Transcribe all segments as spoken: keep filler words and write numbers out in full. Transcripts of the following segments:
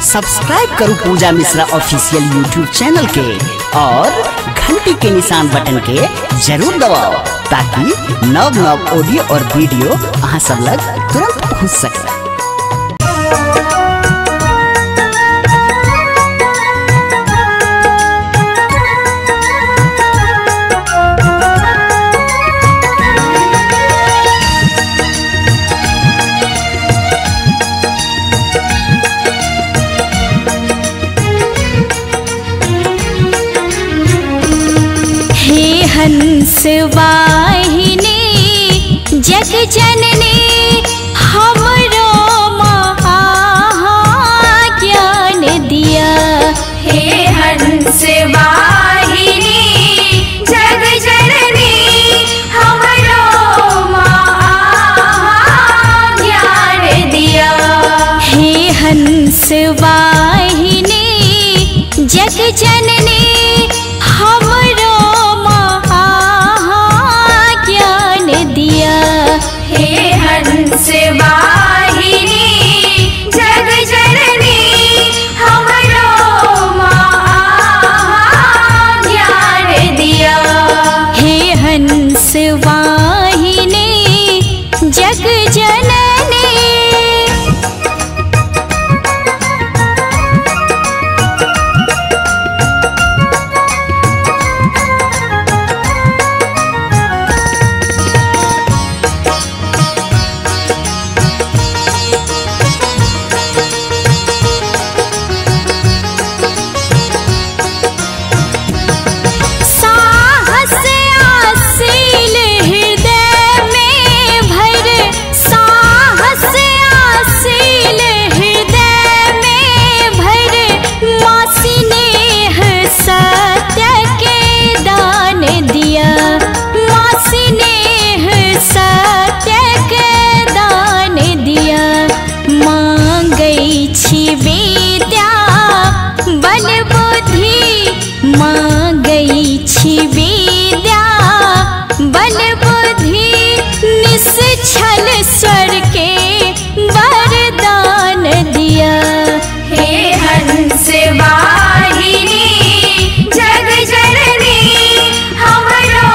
Subscribe करो Pooja Mishra official YouTube channel के और घंटी के निशान बटन के जरूर दबाओ ताकि नव नव ऑडियो और वीडियो अहाँ सब लग तुरंत पहुँच सके। हंस वाहिनी जग जननी हमरो महाज्ञान दिया। हे हंस वाहिनी जग जननी हमरो महाज्ञान दिया। हे हंस वाहिनी जग जननी हमरो हे हंस वाहिनी जग जननी हमरो महाज्ञान दिया। हे हंस वाहिनी जग जननी। विद्या बल बुद्धि मांगई छी विद्या बल बुद्धि निश्चल स्वर के वरदान दिया। हे हंस वाहिनी जग जननी हमरो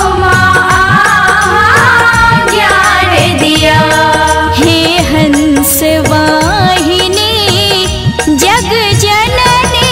महाज्ञान दिया। हे हंस वाहिनी जग जननी।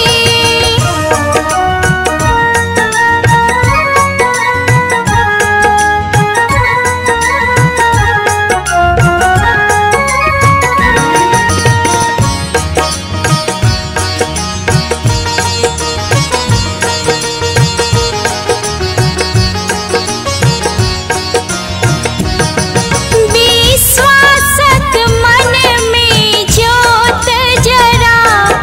विश्वासक मन में ज्योत जरा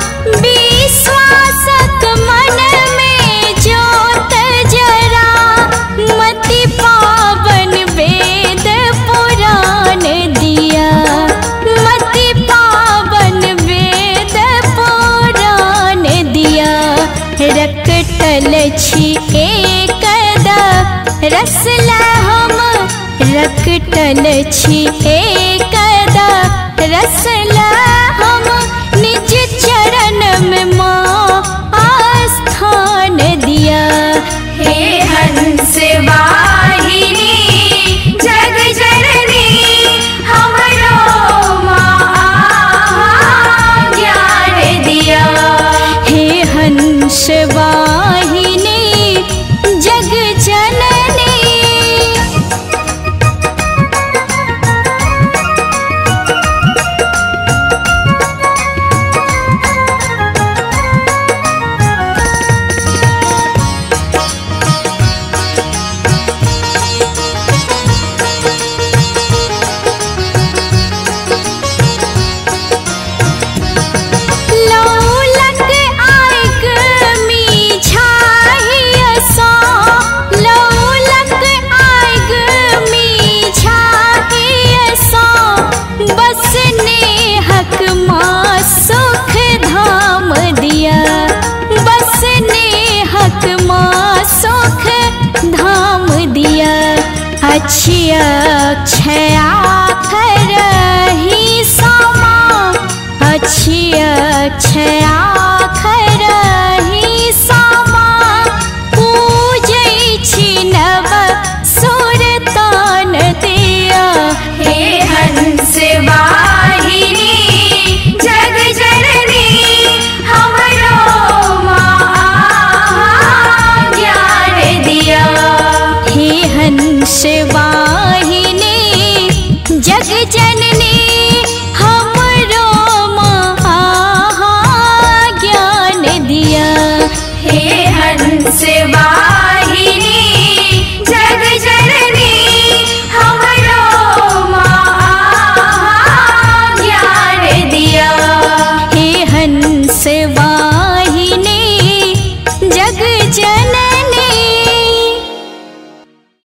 विश्वासक मन में ज्योत जरा मति पावन वेद पुराण दिया। मति पावन वेद पुराण दिया। रकटल छी एकदा रसला हम रकटल छी एकदा रसला हम निज चरण में माँ आस्थान दिया। हे हंस वाहिनी जग जननी हमरो महाज्ञान दिया। हे हंस वाहिनी जग जननी। लौलक आइग मीझाहि सा लौलक आइग मीझाहि सा बस नेहक माँ सुख धाम दिया। बस नेहक माँ सुख धाम दिया। अक्षय क्षया कर ही समा अक्षय आखर ही सामा पूजै छी नव सुरतान दिया। हे हंस वाहिनी जग जननी हमरो ज्ञान दिया। हे हंस वाहिनी जग जननी